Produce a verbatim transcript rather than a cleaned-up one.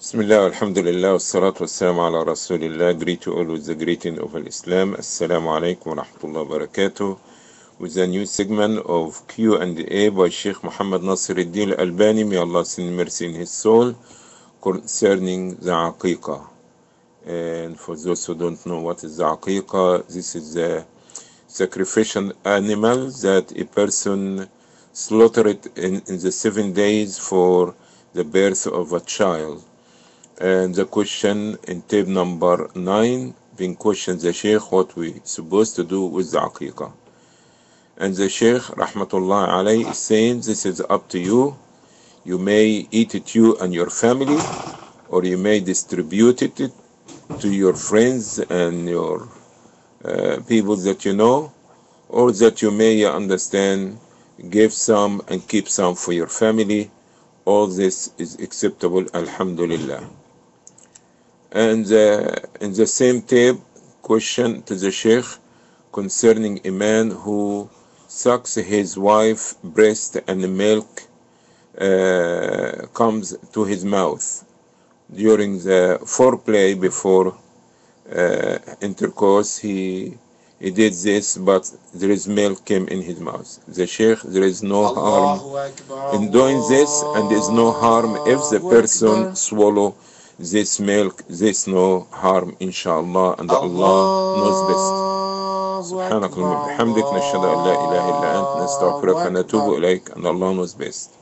Bismillah, alhamdulillah, wassalatu wassalamu ala rasulillah. Greet you all with the greeting of Islam. Assalamu alaikum wa rahmatullahi wa barakatuh. With a new segment of Q and A by Sheikh Muhammad Nasiruddin Al-Albani, may Allah send mercy in his soul, concerning the Aqiqah. And for those who don't know what is the Aqiqah, this is the sacrificial animal that a person slaughtered in, in the seven days for the birth of a child. And the question in tape number nine being questioned the Sheikh what we supposed to do with the Aqiqah. And the Sheikh Rahmatullah alayhi is saying this is up to you. You may eat it you and your family, or you may distribute it to your friends and your uh, people that you know, or that you may understand give some and keep some for your family. All this is acceptable, alhamdulillah. And uh, in the same tape, question to the Sheikh concerning a man who sucks his wife's breast and the milk uh, comes to his mouth during the foreplay before uh, intercourse. He he did this, but there is milk came in his mouth. The Sheikh, there is no harm in doing this, and there is no harm if the person swallow this milk. This no harm, inshallah, and Allah knows best. سبحانك اللهم وبحمدك نشهد أن لا إله إلا أنت نستغفرك ونتوب إليك and Allah knows best.